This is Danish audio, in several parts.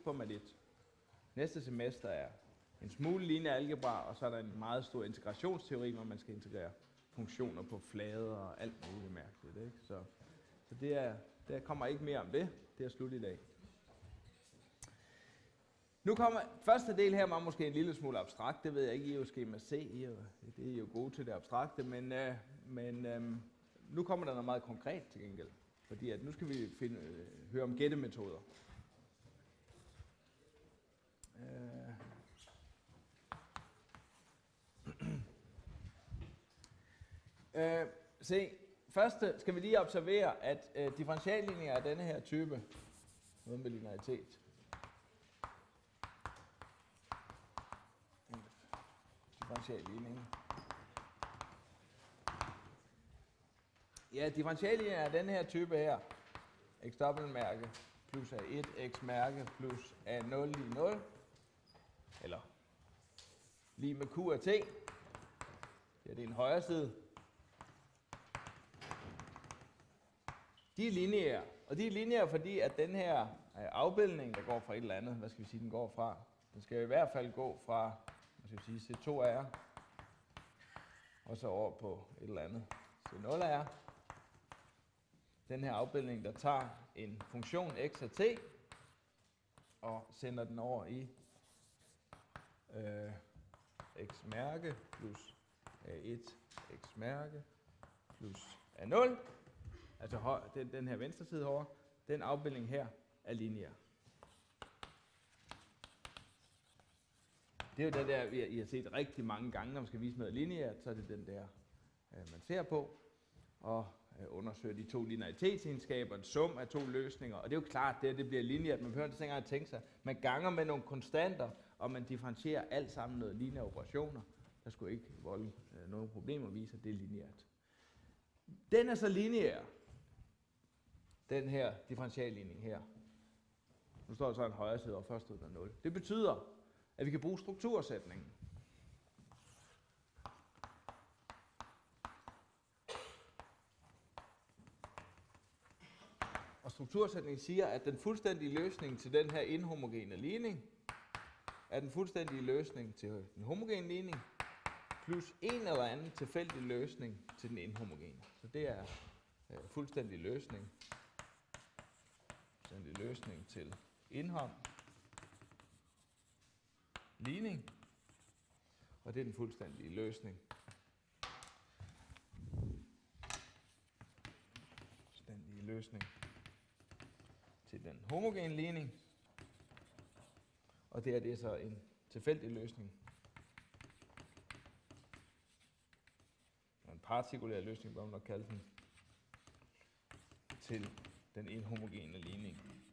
på mat 1. Næste semester er en smule lineær algebra, og så er der en meget stor integrationsteori, hvor man skal integrere funktioner på flader og alt muligt mærkeligt. Ikke? Så der kommer ikke mere om det. Det er slut i dag. Nu kommer første del her, var måske en lille smule abstrakt. Det ved jeg ikke, I er jo skema C. Det er jo gode til det abstrakte, men nu kommer der noget meget konkret til gengæld. Fordi at nu skal vi høre om gættemetoder. Se, først skal vi lige observere, at differentialligninger af denne her type, noget med linearitet, differentialligning. Ja, differentialligninger af denne her type her, x dobbeltmærke plus A1, x mærke plus A0 lige 0, eller lige med q af t, ja, det er en højre side. De er lineære, og de er lineære, fordi at den her afbildning, der går fra et eller andet, hvad skal vi sige, den går fra? Den skal i hvert fald gå fra, hvad skal vi sige, C2R, og så over på et eller andet C0R. Den her afbildning, der tager en funktion x af t, og sender den over i x mærke plus A1 x mærke plus A0. Altså den her venstre side herovre, den afbildning her er lineær. Det er jo det der, I har set rigtig mange gange, når man skal vise noget lineært, så er det den der, man ser på, og undersøger de to linearitetsegenskaber, en sum af to løsninger, og det er jo klart, at det bliver lineært. Man behøver ikke engang at tænke sig, man ganger med nogle konstanter, og man differentierer alt sammen noget lineære operationer. Der skulle ikke volde nogen problemer at vise, at det er lineært. Den er så lineær, den her differentialligning her. Nu står der så en højre side, og først stod der 0. Det betyder, at vi kan bruge struktursætningen. Og struktursætningen siger, at den fuldstændige løsning til den her inhomogene ligning er den fuldstændige løsning til den homogene ligning plus en eller anden tilfældig løsning til den inhomogene. Så det er fuldstændig løsning. Fuldstændig løsning til indhom ligning. Og det er den fuldstændige løsning. Fuldstændige løsning til den homogene ligning. Og det er så en tilfældig løsning. En partikulær løsning, hvad man nok kalde den, til den inhomogene ligning.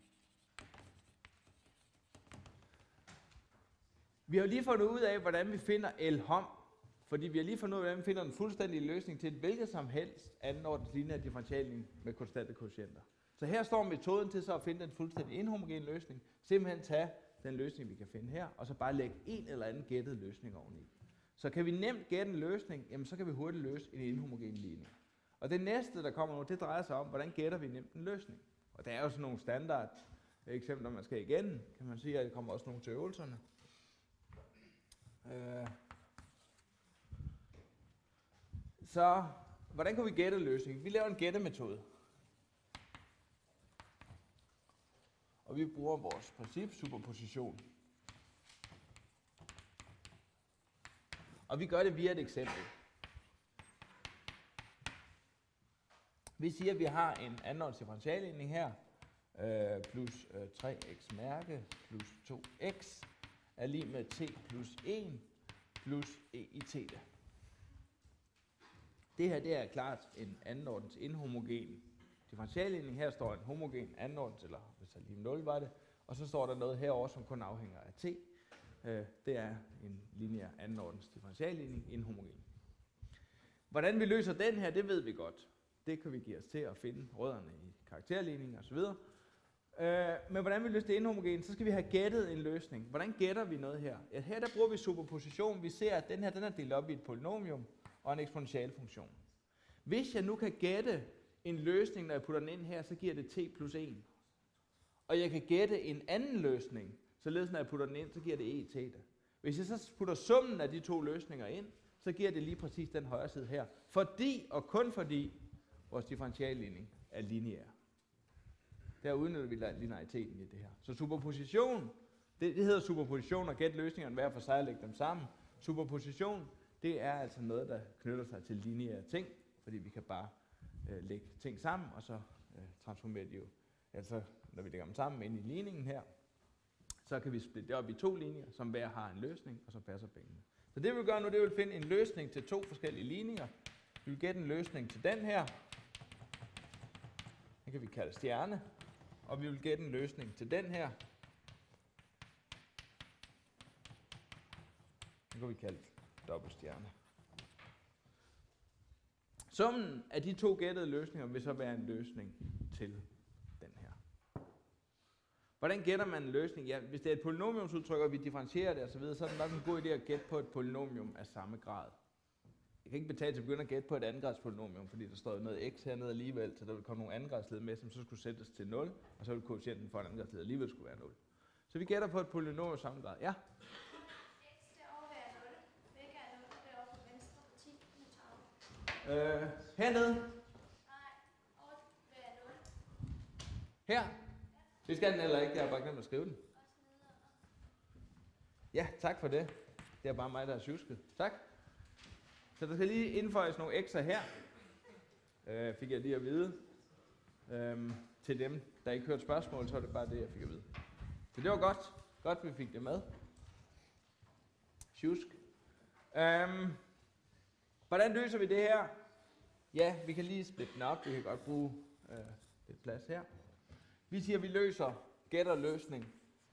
Vi har lige fundet ud af, hvordan vi finder L-hom, fordi vi har lige fundet ud af, hvordan vi finder en fuldstændig løsning til et hvilket som helst andenordens lineær differentialligning med konstante koefficienter. Så her står metoden til så at finde den fuldstændig inhomogen løsning. Simpelthen tage den løsning, vi kan finde her, og så bare lægge en eller anden gættet løsning oveni. Så kan vi nemt gætte en løsning, jamen så kan vi hurtigt løse en inhomogen ligning. Og det næste, der kommer nu, det drejer sig om, hvordan gætter vi nemt en løsning. Og der er jo sådan nogle standard eksempler, man skal igen, kan man sige, at der kommer også nogle til øvelserne. Så hvordan kan vi gætte løsningen? Vi laver en gættemetode. Og vi bruger vores princip superposition. Og vi gør det via et eksempel. Vi siger, at vi har en andenordens differentialligning her, plus 3x mærke plus 2x er lig med t plus 1 plus e i θ. Det her, det er klart en andenordens inhomogen differentialligning. Her står en homogen andenordens, eller hvis der lige 0 var det, og så står der noget herover, som kun afhænger af t. Det er en lineær andenordens differentialligning, inhomogen. Hvordan vi løser den her, det ved vi godt. Det kan vi give os til at finde rødderne i karakterligninger osv. Men hvordan vi løser det inhomogen, så skal vi have gættet en løsning. Hvordan gætter vi noget her? Ja, her der bruger vi superposition. Vi ser, at den her den er delt op i et polynomium og en eksponentialfunktion. Hvis jeg nu kan gætte en løsning, når jeg putter den ind her, så giver det t plus 1. Og jeg kan gætte en anden løsning, Således når jeg putter den ind, så giver det e theta. Hvis jeg så putter summen af de to løsninger ind, så giver det lige præcis den højre side her. Fordi, og kun fordi, vores differentialligning er lineær. Der udnytter vi lineariteten i det her. Så superposition, det hedder superposition og gæt løsningerne hver for sig og lægge dem sammen. Superposition, det er altså noget, der knytter sig til lineære ting, fordi vi kan bare lægge ting sammen, og så transformerer de jo, altså når vi lægger dem sammen ind i ligningen her, så kan vi splitte det op i to linjer, som hver har en løsning, og så passer pengene. Så det vi vil gøre nu, det vil finde en løsning til to forskellige ligninger. Vi vil gætte en løsning til den her. Den kan vi kalde stjerne. Og vi vil gætte en løsning til den her. Den kan vi kalde dobbeltstjerne. Summen af de to gættede løsninger vil så være en løsning til den her. Hvordan gætter man en løsning? Ja, hvis det er et polynomiumsudtryk, og vi differentierer det osv., så er det nok en god idé at gætte på et polynomium af samme grad. Jeg kan ikke betale til at begynde at gætte på et andengrads polynomium, fordi der står noget x hernede alligevel, så der vil komme nogle andengradsled med, som så skulle sættes til 0, og så vil koefficienten for en andengradsled alligevel skulle være 0. Så vi gætter på et polynomium af samme grad. Ja? X derovre er 0. Hvilke er 0 derovre på venstre? 10 med tavle. Hernede? Nej, over ved er 0. Her? Det skal den heller ikke, jeg har bare glemt at skrive den. Også nedenunder. Ja, tak for det. Det er bare mig, der har sjusket. Tak. Så der skal lige indføjes nogle x'er her. Fik jeg lige at vide. Til dem, der ikke hørte spørgsmål, så er det bare det, jeg fik at vide. Så det var godt. Godt, vi fik det med. Sjusk. Hvordan løser vi det her? Ja, vi kan lige splitte den op. Vi kan godt bruge lidt plads her. Vi siger, at vi løser gætter løsning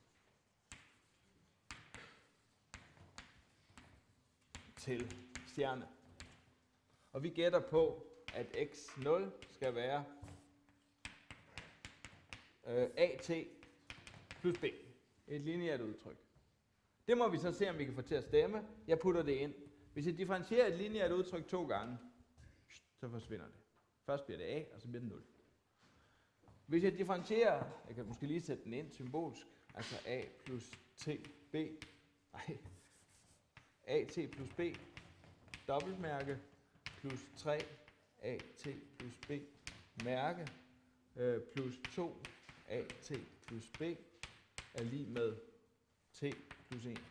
til stjerne. Og vi gætter på, at x0 skal være at plus b. Et lineært udtryk. Det må vi så se, om vi kan få til at stemme. Jeg putter det ind. Hvis jeg differentierer et lineært udtryk 2 gange, så forsvinder det. Først bliver det a, og så bliver det 0. Hvis jeg differentierer, jeg kan måske lige sætte den ind symbolsk, altså a plus tb, nej, at plus b, dobbeltmærke, plus 3 at plus b, mærke, plus 2 at plus b, er lige med t plus 1.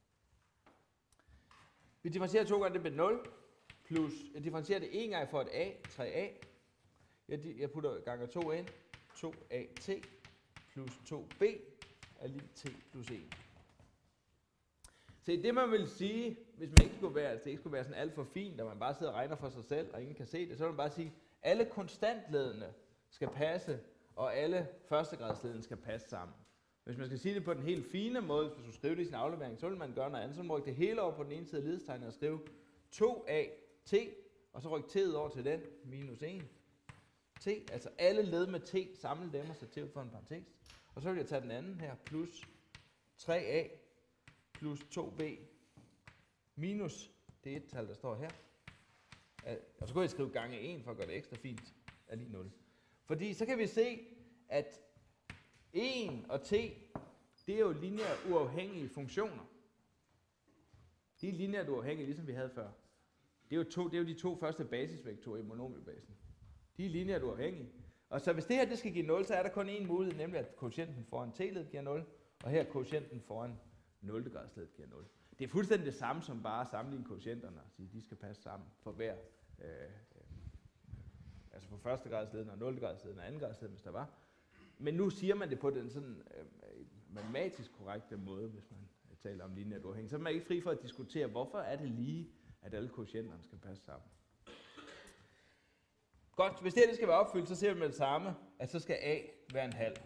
Vi differentierer 2 gange, det bliver 0, plus, jeg differentierer det 1 gang for et a, 3a, jeg putter ganger 2 ind, 2at plus 2b er lige t plus 1. Så det man vil sige, hvis man ikke skulle være, altså det ikke skulle være sådan alt for fint, at man bare sidder og regner for sig selv, og ingen kan se det, så vil man bare sige, at alle konstantledene skal passe, og alle førstegradsledene skal passe sammen. Hvis man skal sige det på den helt fine måde, hvis du skriver det i sin aflevering, så vil man gøre noget andet. Så vil man rykke det hele over på den ene side af lighedstegnet og skrive 2at, og så rykke t'et over til den, minus 1. T, altså alle led med t, samle dem og sætte til for en parentes. Og så vil jeg tage den anden her, plus 3a plus 2b minus det et tal, der står her. Og så kan jeg skrive gange 1 for at gøre det ekstra fint, er lige 0. Fordi så kan vi se, at 1 og t, det er jo lineært uafhængige funktioner. De er lineært uafhængige, ligesom vi havde før. Det er jo de to første basisvektorer i monomialbasen. De er lineært uafhængige. Og så hvis det her det skal give 0, så er der kun én mulighed, nemlig at koefficienten foran t-led giver 0, og her koefficienten foran 0. gradsledet giver 0. Det er fuldstændig det samme som bare at sammenligne koefficienterne og sige, at de skal passe sammen for hver, altså for første gradsleden og 0. gradsleden og anden gradsleden, hvis der var. Men nu siger man det på den sådan matematisk korrekte måde, hvis man taler om lineært uafhængighed. Så er man ikke fri for at diskutere, hvorfor er det lige, at alle koefficienterne skal passe sammen. Godt, hvis det her skal være opfyldt, så ser vi med det samme, at så skal a være en halv.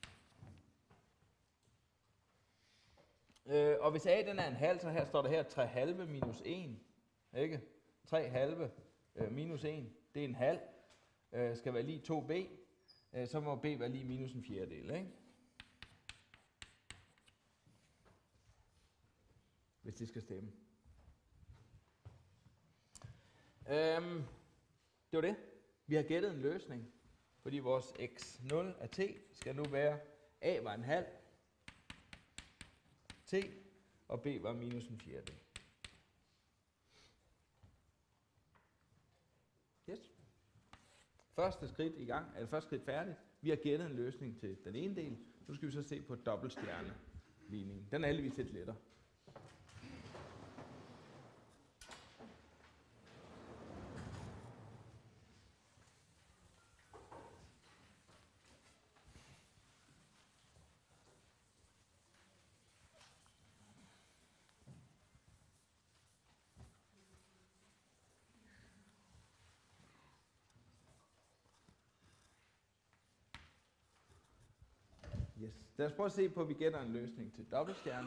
Og hvis a den er en halv, så her står der her 3 halve minus 1. Ikke? 3 halve minus 1, det er en halv. Skal være lige 2b. Så må b være lige minus en fjerdedel. Ikke? Hvis det skal stemme. Det var det. Vi har gættet en løsning, fordi vores x0 af t skal nu være a var en halv t, og b var minus en fjerdedel. Yes. Første skridt i gang, eller første skridt færdigt. Vi har gættet en løsning til den ene del. Nu skal vi så se på dobbeltstjerneligningen. Den er heldigvis lidt lettere. Yes. Lad os prøve at se på, at vi gætter en løsning til dobbeltstjerne.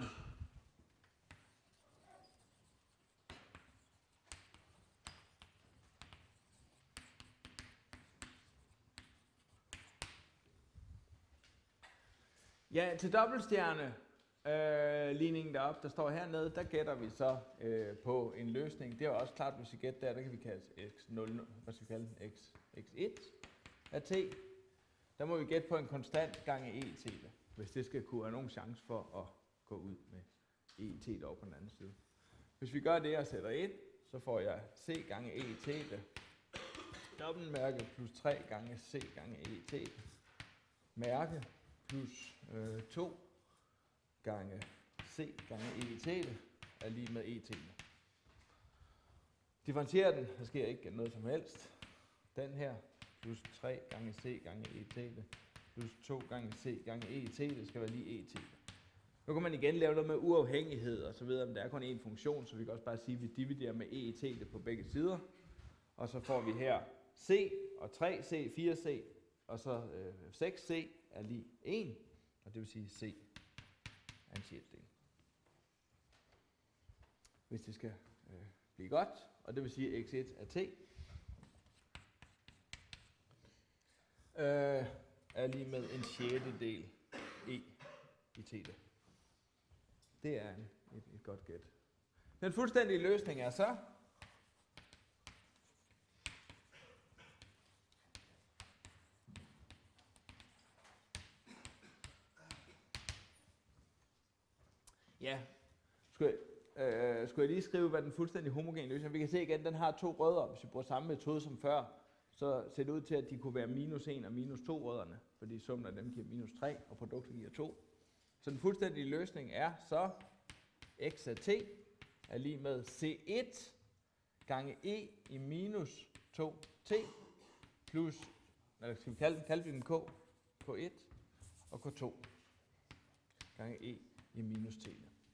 Ja, til dobbeltstjerne ligningen deroppe, der står hernede, der gætter vi så på en løsning. Det er også klart, hvis vi gætter der kan vi kalde x0, hvad skal vi kalde den? x1 af t. Der må vi gætte på en konstant gange et, hvis det skal kunne have nogen chance for at gå ud med et over på den anden side. Hvis vi gør det og sætter 1, så får jeg c gange et, dobbeltmærke plus 3 gange c gange et, mærke plus 2 gange c gange et er lige med et. Differentiere den, der sker ikke noget som helst. Den her plus 3 gange c gange et plus 2 gange c gange et skal være lige et. Nu kan man igen lave noget med uafhængighed og så videre, men der er kun én funktion, så vi kan også bare sige, at vi dividerer med et på begge sider. Og så får vi her c og 3c, 4c, og så 6c er lige 1, og det vil sige c er en sjettedel. Hvis det skal blive godt, og det vil sige at x1 er t, er lige med en sjettedel e i t. Det er et godt gæt. Den fuldstændige løsning er så, ja, skulle jeg lige skrive, hvad den fuldstændig homogene løsning er. Vi kan se igen, den har to rødder. Hvis vi bruger samme metode som før, så ser det ud til, at de kunne være minus 1 og minus 2 rødderne, fordi summen af dem giver minus 3, og produktet giver 2. Så den fuldstændige løsning er så, x af t er lige med c1 gange e i minus 2t, plus, eller skal vi kalde den k, k1 og k2 gange e i minus t.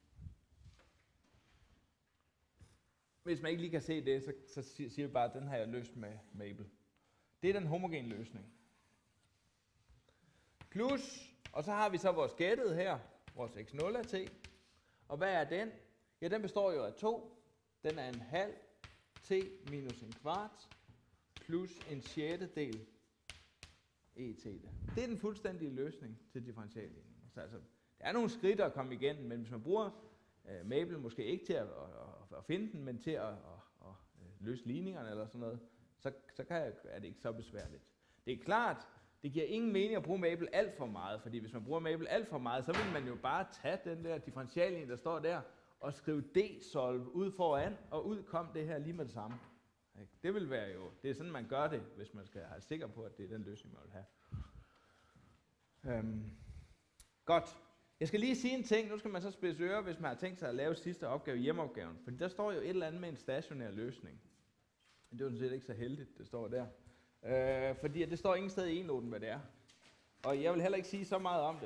Hvis man ikke lige kan se det, så siger vi bare, at den har jeg løst med Mabel. Det er den homogene løsning. Plus, og så har vi så vores gættet her, vores x0 af t. Og hvad er den? Ja, den består jo af 2. Den er en halv t minus en kvart plus en sjettedel et. Det er den fuldstændige løsning til differentialligningen. Så altså, der er nogle skridt at komme igennem, men hvis man bruger Mabel måske ikke til at finde den, men til at løse ligningerne eller sådan noget, så er det ikke så besværligt. Det er klart, det giver ingen mening at bruge Mabel alt for meget, fordi hvis man bruger Mabel alt for meget, så vil man jo bare tage den der differentialligning, der står der, og skrive D-solve ud foran, og ud kom det her lige med det samme. Det vil være jo, det er sådan, man gør det, hvis man skal være sikker på, at det er den løsning, man vil have. Godt. Jeg skal lige sige en ting, nu skal man så spidse ører, hvis man har tænkt sig at lave sidste opgave i hjemmeopgaven, fordi der står jo et eller andet med en stationær løsning. Men det er jo sådan set ikke så heldigt, det står der. Fordi det står ingen sted i e-noten, hvad det er. Og jeg vil heller ikke sige så meget om det.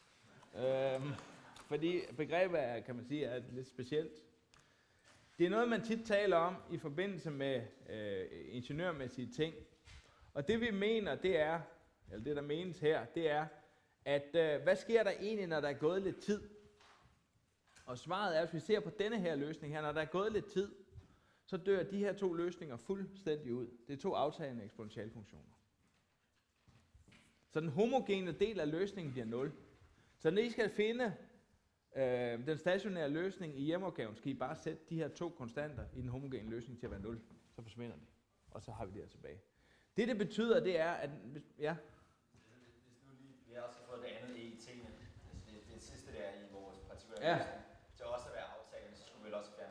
Fordi begrebet er, kan man sige, er lidt specielt. Det er noget, man tit taler om i forbindelse med ingeniørmæssige ting. Og det vi mener, det er, eller det der menes her, det er, at hvad sker der egentlig, når der er gået lidt tid? Og svaret er, hvis vi ser på denne her løsning her, når der er gået lidt tid, så dør de her to løsninger fuldstændig ud. Det er to aftagende eksponentialfunktioner. Så den homogene del af løsningen bliver 0. Så når I skal finde den stationære løsning i hjemmeopgaven, skal I bare sætte de her to konstanter i den homogene løsning til at være 0. Så forsvinder de, og så har vi det her tilbage. Det betyder, det er, at... Ja? Hvis nu lige, vi har også fået det andet e i tingene, altså det sidste der i vores partikulære løsning.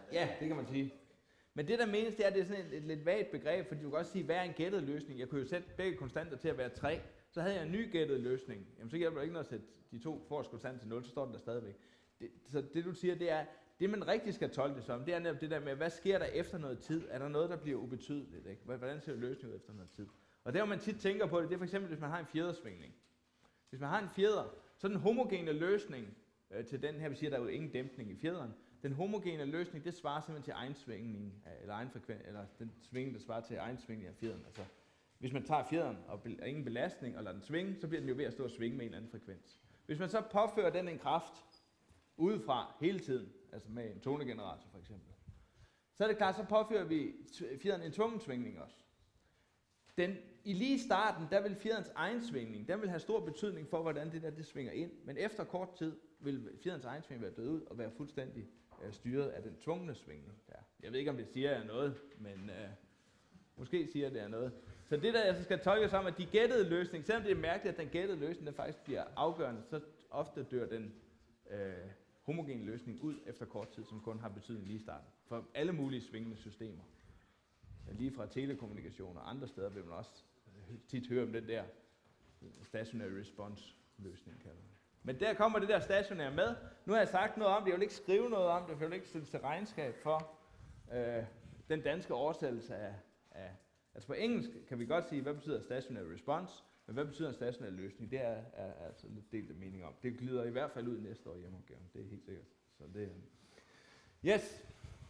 Ja, det kan man sige. Men det der menes, det er, at det er sådan et lidt vagt begreb, fordi du kan også sige, hvad er en gættet løsning? Jeg kunne jo sætte begge konstanter til at være 3. Så havde jeg en ny gættet løsning. Jamen så hjælper det ikke noget at sætte de to forreste konstanter til 0, så står den der stadigvæk. Så det du siger, det er, det man rigtig skal tolke det som, det er netop det der med, hvad sker der efter noget tid? Er der noget, der bliver ubetydeligt? Ikke? Hvordan ser løsningen ud efter noget tid? Og der, hvor man tit tænker på det, det er for eksempel, hvis man har en fjedersvingning. Hvis man har en fjeder, så den homogene løsning til den her, vi siger, der er jo ingen dæmpning i fjederen. Den homogene løsning, det svarer simpelthen til egensvingning, eller egenfrekvens, eller den svingning, der svarer til egensvingning af fjederen. Altså, hvis man tager fjederen og ingen belastning og lader den svinge, så bliver den jo ved at stå og svinge med en eller anden frekvens. Hvis man så påfører den en kraft udefra hele tiden, altså med en tonegenerator for eksempel, så er det klart, så påfører vi fjederen en tvungen svingning også. I lige starten, der vil fjerderens egen svingning, den vil have stor betydning for, hvordan det der det svinger ind, men efter kort tid vil fjerderens egen svingning være død ud og være fuldstændig styret af den tvungne svingning. Ja. Jeg ved ikke, om det siger jeg noget, men måske siger det er noget. Så det der jeg skal tolke som, at de gættede løsninger, selvom det er mærkeligt, at den gættede løsning der faktisk bliver afgørende, så ofte dør den homogene løsning ud efter kort tid, som kun har betydning lige i starten. For alle mulige svingende systemer. Lige fra telekommunikation og andre steder vil man også tit høre om den der stationary response løsning, kalder man. Men der kommer det der stationære med. Nu har jeg sagt noget om det, jeg vil ikke skrive noget om det, jeg vil ikke stille til regnskab for den danske oversættelse af. Altså på engelsk kan vi godt sige, hvad betyder stationary response, men hvad betyder en stationær løsning? Det er altså lidt delt mening om. Det glider i hvert fald ud næste år i hjemmeopgaven, det er helt sikkert. Så det yes.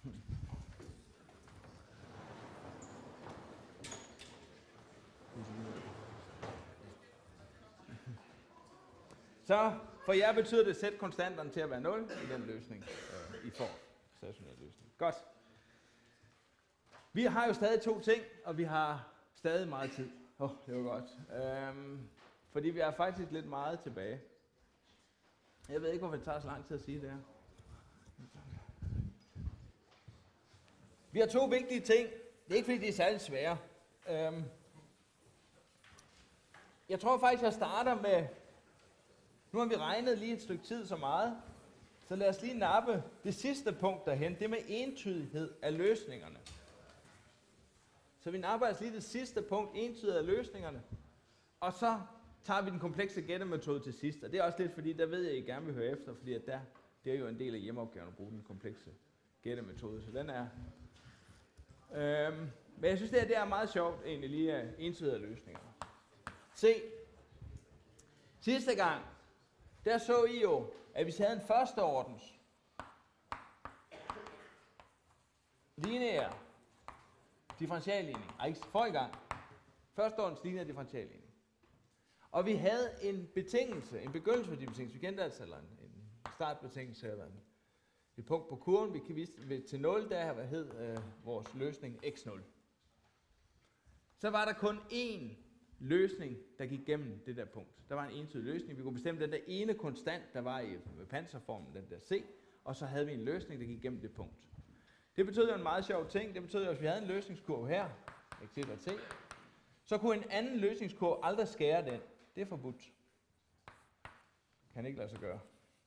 Så for jer betyder det, sæt konstanterne til at være 0 i den løsning, I får. Stationær løsning. Godt. Vi har jo stadig 2 ting, og vi har stadig meget tid. Det var godt. Fordi vi har faktisk lidt meget tilbage. Jeg ved ikke, hvorfor det tager så lang tid at sige det her. Vi har 2 vigtige ting. Det er ikke, fordi de er særlig svære. Jeg tror faktisk, jeg starter med... Nu har vi regnet lige et stykke tid så meget, så lad os lige nappe det sidste punkt derhen, det med entydighed af løsningerne. Så vi napper altså lige det sidste punkt, entydighed af løsningerne, og så tager vi den komplekse gættemetode til sidst, og det er også lidt fordi, der ved jeg, I gerne vil høre efter, fordi at det er jo en del af hjemmeopgaven at bruge den komplekse gættemetode, så den er... men jeg synes, det er meget sjovt egentlig lige af entydighed af løsningerne. Se, sidste gang, der så I jo, at hvis vi havde en første ordens lineær differentialligning, ikke forrige gang, første ordens lineær differentialligning, og vi havde en betingelse, en begyndelsesværdibetingelse, vi kendte altså, eller en startbetingelse, eller et punkt på kurven, vi kan vise til 0, der hed vores løsning x0. Så var der kun én løsning, der gik gennem det der punkt. Der var en entydig løsning. Vi kunne bestemme den der ene konstant, der var i panserformen, den der C, og så havde vi en løsning, der gik gennem det punkt. Det betød jo en meget sjov ting. Det betød jo, at hvis vi havde en løsningskurve her, x1 og t, så kunne en anden løsningskurve aldrig skære den. Det er forbudt. Kan ikke lade sig gøre.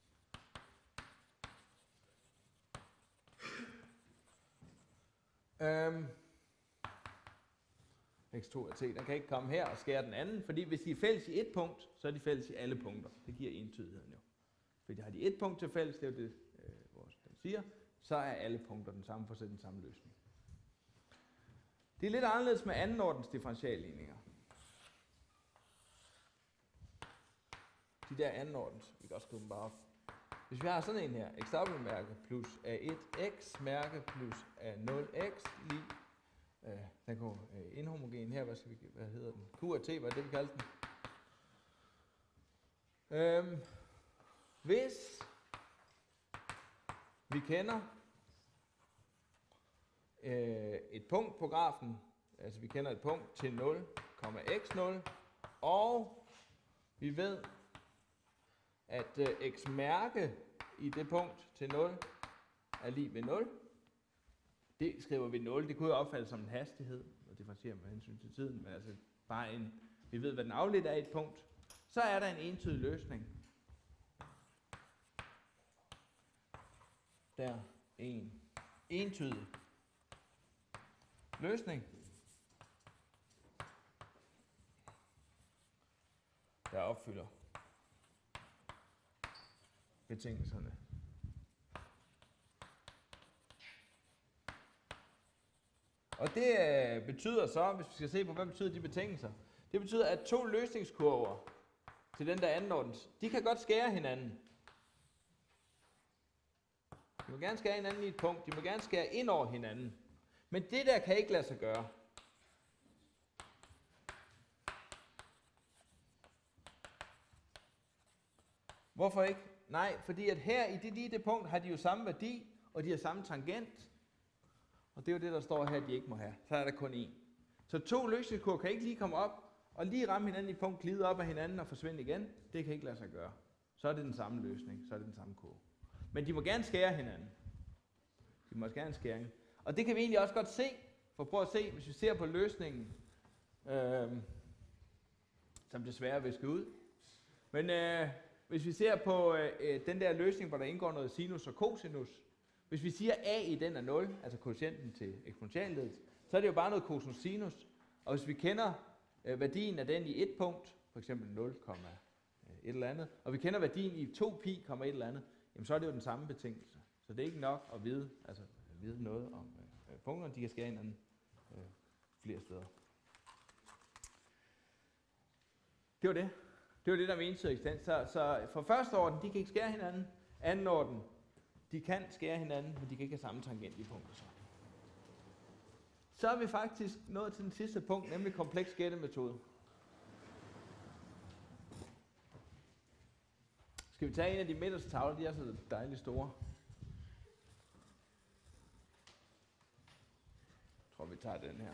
x2 og t, den kan ikke komme her og skære den anden, fordi hvis de er fælles i et punkt, så er de fælles i alle punkter. Det giver entydigheden jo. Fordi har de et punkt til fælles, det er jo det, den siger, så er alle punkter den samme, for at sætte den samme løsning. Det er lidt anderledes med andenordens differentialligninger. De der andenordens, vi kan også skrive dem bare op. Hvis vi har sådan en her, x-mærke plus a1x-mærke plus a0x lige den kunne inhomogen her, hvad hedder den? Q og T, hvad er det, vi kaldte den? Hvis vi kender et punkt på grafen, altså vi kender et punkt til 0, x0, og vi ved, at x-mærke i det punkt til 0 er lig ved 0, det skriver vi 0. Det kunne jo opfattes som en hastighed, og differentiere med hensyn til tiden, men altså bare vi ved, hvad den afledt er i et punkt. Så er der en entydig løsning. Der 1, entydig løsning, der opfylder betingelserne. Og det betyder så, hvis vi skal se på, hvad betyder de betingelser, det betyder, at to løsningskurver til den der anordens, de kan godt skære hinanden. De må gerne skære hinanden i et punkt, de må gerne skære ind over hinanden. Men det der kan ikke lade sig gøre. Hvorfor ikke? Nej, fordi at her i det punkt har de jo samme værdi, og de har samme tangent. Og det er jo det, der står her, de ikke må have. Så er der kun én. Så to løsningskurver kan ikke lige komme op, og lige ramme hinanden i et punkt, glide op af hinanden og forsvinde igen. Det kan ikke lade sig gøre. Så er det den samme løsning, så er det den samme kurve. Men de må gerne skære hinanden. De må også gerne skære. Og det kan vi egentlig også godt se. For prøv at se, hvis vi ser på løsningen, som desværre visker ud. Men hvis vi ser på den der løsning, hvor der indgår noget sinus og cosinus, hvis vi siger a i den er 0, altså koefficienten til eksponentialleddet, så er det jo bare noget cosinus sinus. Og hvis vi kender værdien af den i et punkt, for eksempel 0, et eller andet, og vi kender værdien i 2pi, et eller andet, jamen så er det jo den samme betingelse. Så det er ikke nok at vide noget om punkterne, de kan skære hinanden flere steder. Det var det. Det var det, der var entydig eksistens. Så for første orden, de kan ikke skære hinanden. Anden orden, de kan skære hinanden, men de kan ikke have samme tangent i punkter. Så er vi faktisk nået til den sidste punkt, nemlig kompleks gættemetode. Skal vi tage en af de midterste tavler, de er så dejligt store. Jeg tror, vi tager den her.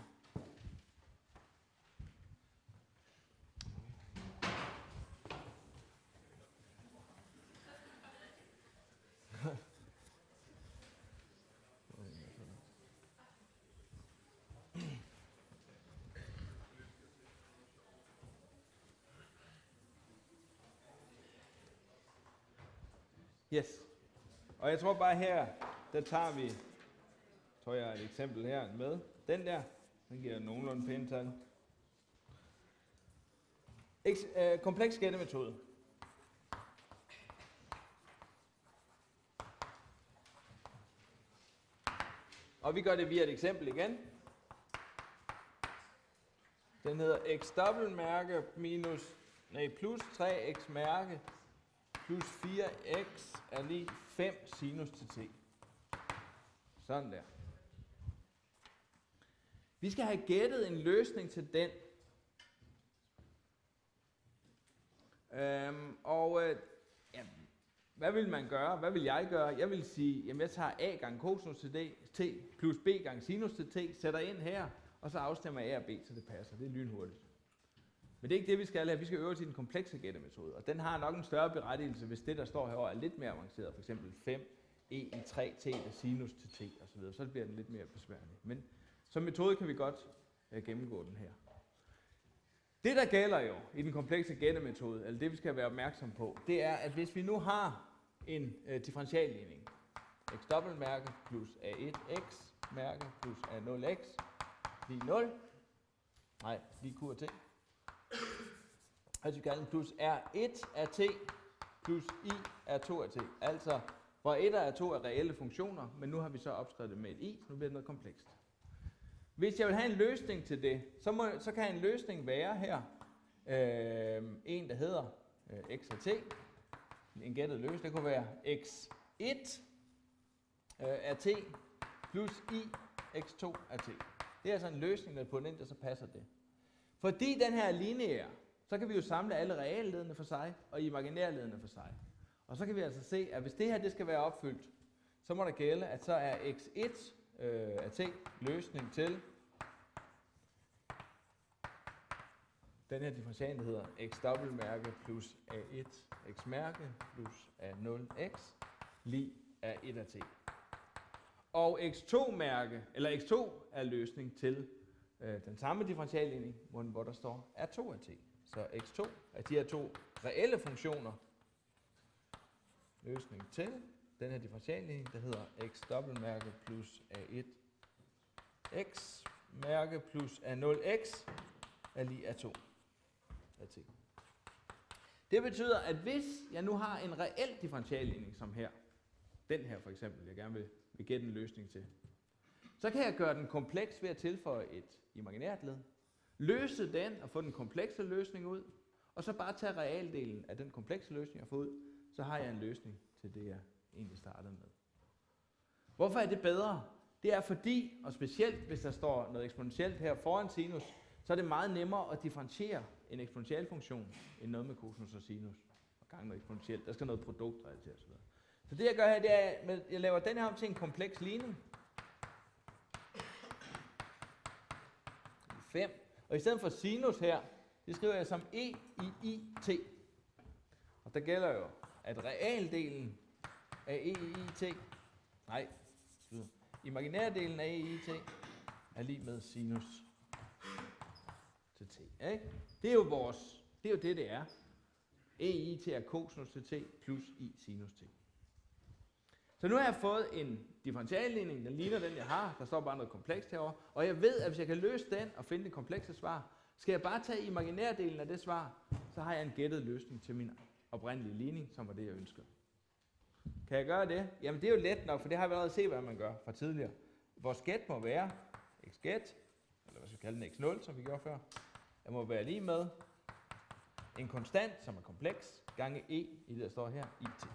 Yes. Og jeg tror bare her, der tager vi, tror jeg et eksempel her med. Den der, den giver nogenlunde pænt tal. Kompleks gættemetode. Og vi gør det via et eksempel igen. Den hedder x dobbelt mærke plus 3x mærke plus 4x er lige 5 sinus til t. Sådan der. Vi skal have gættet en løsning til den. Hvad vil man gøre? Hvad vil jeg gøre? Jeg vil sige, jamen jeg tager a gange cosinus til t plus b gange sinus til t, sætter ind her, og så afstemmer a og b, så det passer. Det er lynhurtigt. Men det er ikke det, vi skal have. Vi skal øve til den komplekse gættemetode, og den har nok en større berettigelse, hvis det, der står herovre, er lidt mere avanceret. For eksempel 5e i 3t er sinus til t osv. Så bliver den lidt mere besværlig. Men som metode kan vi godt gennemgå den her. Det, der gælder jo i den komplekse gættemetode, eller det, vi skal være opmærksom på, det er, at hvis vi nu har en differentialligning, x dobbelt mærke plus a1x mærke plus a0x lige 0, nej, lige q af t, altså vi kalder den plus r1 af t plus i af 2 af t. Altså, hvor 1 af 2 er reelle funktioner, men nu har vi så opskrevet det med et i, så nu bliver det noget komplekst. Hvis jeg vil have en løsning til det, så kan en løsning være her, en der hedder x af t, en gættet løsning, det kunne være x1 af t plus i x2 af t. Det er altså en løsning, der på den ende, så passer det. Fordi den her er lineær, så kan vi jo samle alle realledene for sig, og imaginærledene for sig. Og så kan vi altså se, at hvis det her det skal være opfyldt, så må der gælde, at så er x1 af t løsning til den her differential, der hedder x dobbelt mærke plus a1 x mærke plus a0x lig af 1 af t. Og x2 mærke, eller x2 er løsning til den samme differentialligning, hvor der står r2 af t. Så x2 er de her to reelle funktioner løsning til den her differentialligning, der hedder x dobbeltmærke plus a1 x mærke plus a0x er lige a2 af t. Det betyder, at hvis jeg nu har en reel differentialligning som her, den her for eksempel, jeg gerne vil gætte en løsning til, så kan jeg gøre den kompleks ved at tilføje et imaginært led, løse den og få den komplekse løsning ud, og så bare tage realdelen af den komplekse løsning og få ud, så har jeg en løsning til det, jeg egentlig startede med. Hvorfor er det bedre? Det er fordi, og specielt hvis der står noget eksponentielt her foran sinus, så er det meget nemmere at differentiere en eksponentiel funktion, end noget med cosinus og sinus, og gange med eksponentielt. Der skal noget produkt relateres osv. Så det jeg gør her, det er, at jeg laver den her om til en kompleks ligning. 5. Og i stedet for sinus her, det skriver jeg som e i t. Og der gælder jo, at realdelen af e i t, imaginærdelen af e i t, er lige med sinus til t. Ikke? Det er jo det er. E i t er cosinus til t plus i sinus t. Så nu har jeg fået en differentialligning, den ligner den jeg har, der står bare noget komplekst herovre, og jeg ved, at hvis jeg kan løse den og finde det komplekse svar, skal jeg bare tage imaginærdelen af det svar, så har jeg en gættet løsning til min oprindelige ligning, som var det jeg ønskede. Kan jeg gøre det? Jamen det er jo let nok, for det har vi allerede set, hvad man gør fra tidligere. Vores gæt må være x-gæt, eller hvad skal vi kalde den, x0, som vi gjorde før. Det må være lige med en konstant, som er kompleks, gange e i det, der står her, it.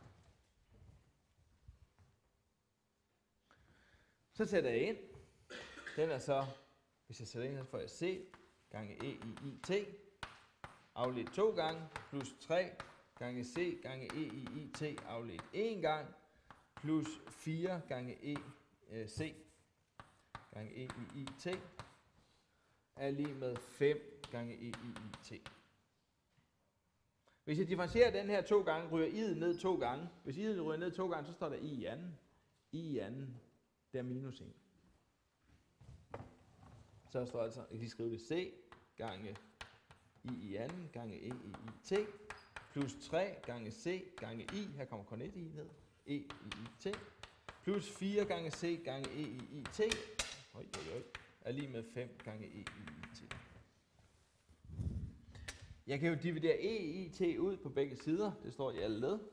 Så sætter jeg ind. Den er så, hvis jeg sætter ind, så får jeg c gange e i it, afledt 2 gange, plus 3 gange c gange e i it, afledt 1 gang, plus 4 gange c gange e i it, er lige med 5 gange e i it. Hvis jeg differentierer den her 2 gange, ryger i'et ned 2 gange. Hvis i'et ryger ned 2 gange, så står der i anden. I anden, det er minus 1. Så står altså, jeg kan skrive det c gange i anden gange e i it, plus 3 gange c gange i, her kommer kun et i ned, e i it, plus 4 gange c gange e i it, er lige med 5 gange e i it. Jeg kan jo dividere e i it ud på begge sider, det står i alle led.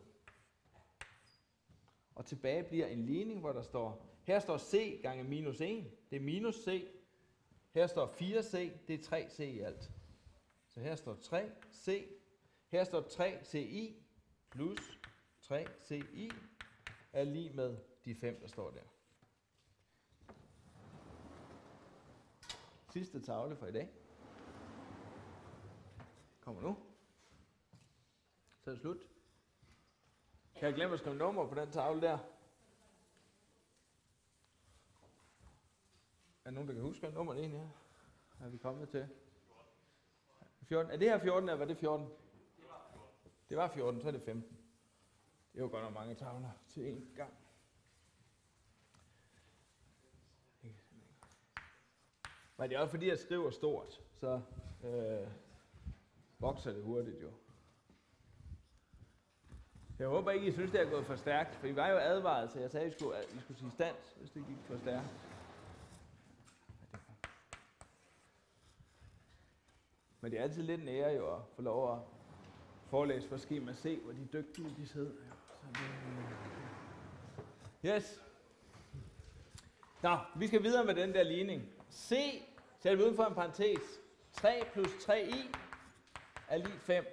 Og tilbage bliver en ligning, hvor der står, her står c gange minus 1, det er minus c. Her står 4c, det er 3c i alt. Så her står 3c, her står 3ci plus 3ci er lige med de 5, der står der. Sidste tavle for i dag. Kommer nu. Så er det slut. Kan jeg glemme at skrive nummer på den tavle der? Er der nogen, der kan huske, hvad nummeret egentlig er? Er vi kommet til? 14. Er det her 14, eller var det 14? Det var 14, så er det 15. Det er jo godt nok mange tavler til en gang. Men det er også fordi, jeg skriver stort, så vokser det hurtigt jo. Jeg håber ikke, I synes, det er gået for stærkt, for I var jo advaret, så jeg sagde, at I skulle sige stand, hvis det gik for stærkt. Men det er altid lidt en ære jo at få lov at forelæse for skema C, hvor de dygtige de sidder. Yes. Nå, vi skal videre med den der ligning. C sætter vi uden for en parentes. 3 plus 3i er lige 5.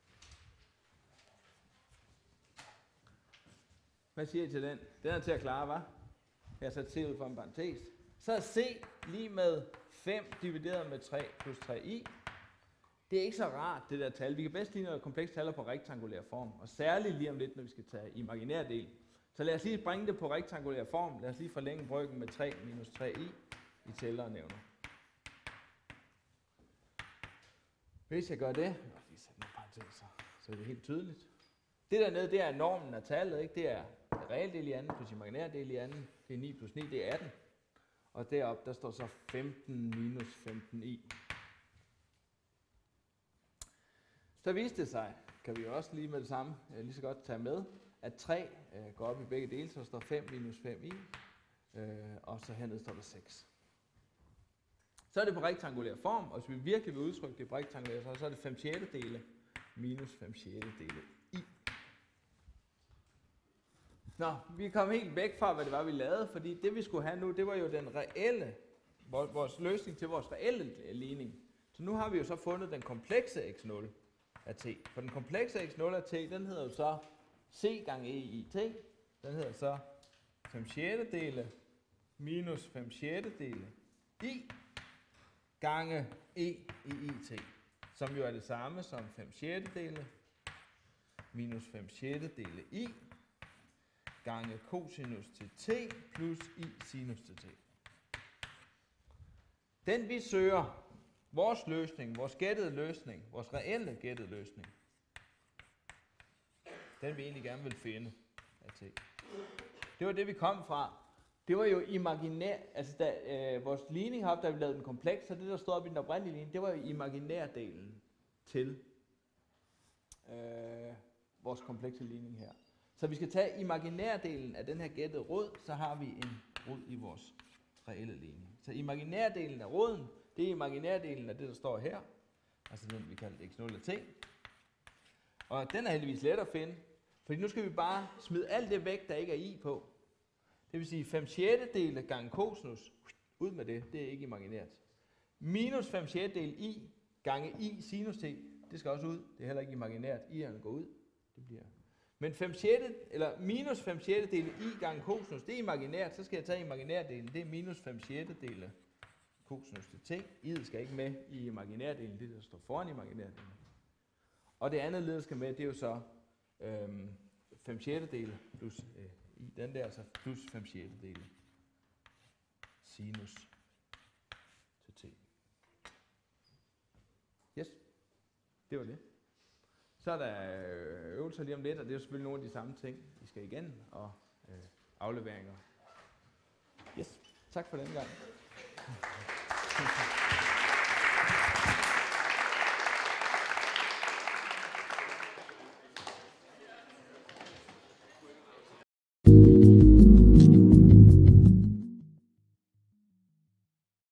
Hvad siger I til den? Den er til at klare, hva'? Jeg har sat C ud for en parentes. Så er C lige med 5 divideret med 3 plus 3i. Det er ikke så rart, det der tal. Vi kan bedst lide noget komplekst taler på rektangulær form, og særligt lige om lidt, når vi skal tage imaginær del. Så lad os lige bringe det på rektangulær form. Lad os lige forlænge brøken med 3 minus 3i i tæller og nævner. Hvis jeg gør det, så er det helt tydeligt. Det dernede, det er normen af tallet, ikke? Det er realdel i anden plus imaginær del i anden. Det er 9 plus 9, det er 18. Og deroppe, der står så 15 minus 15i. Så viste det sig, kan vi også lige med det samme lige så godt tage med, at 3 går op i begge dele, så står 5 minus 5 i, og så hernede står der 6. Så er det på rektangulær form, og hvis vi virkelig vil udtrykke det på rektangulær, så er det 5/6 minus 5/6 i. Nå, vi kom helt væk fra, hvad det var, vi lavede, fordi det, vi skulle have nu, det var jo den reelle, vores løsning til vores reelle ligning. Så nu har vi jo så fundet den komplekse x0 af t. For den komplekse x0 af t, den hedder jo så c gange e i t. Den hedder så 5/6 minus 5/6 i gange e i it, som jo er det samme som 5/6 minus 5/6 i gange cosinus til t plus i sinus til t. Den vi søger, vores løsning, vores gættede løsning, vores reelle gættede løsning, den vi egentlig gerne vil finde af t. Det var det, vi kom fra. Det var jo imaginær, altså vores ligning heroppe, da vi lavede den kompleks, så det, der stod op i den oprindelige ligning, det var jo imaginærdelen til vores komplekse ligning her. Så vi skal tage imaginærdelen af den her gættede rod, så har vi en rod i vores reelle ligning. Så imaginærdelen af roden, det er imaginærdelen af det, der står her, altså den, vi kalder x0 af t. Og den er heldigvis let at finde, fordi nu skal vi bare smide alt det væk, der ikke er i på. Det vil sige 5/6 gange cosinus, ud med det, det er ikke imaginært. Minus 5/6 i gange i sinus t, det skal også ud, det er heller ikke imaginært, i'erne går ud, det bliver. Men minus 5/6 i gange cosinus, det er imaginært, så skal jeg tage imaginærdelen, det er minus 5/6 cosinus til t. i'et skal ikke med i imaginærdelen, det der står foran imaginærdelen. Og det andet led, der skal med, det er jo så 5/6 plus i den der, så plus 5/6 sinus til t. Yes, det var det. Så er der øvelser lige om lidt, og det er jo selvfølgelig nogle af de samme ting, I skal igen, og afleveringer. Yes, tak for den gang.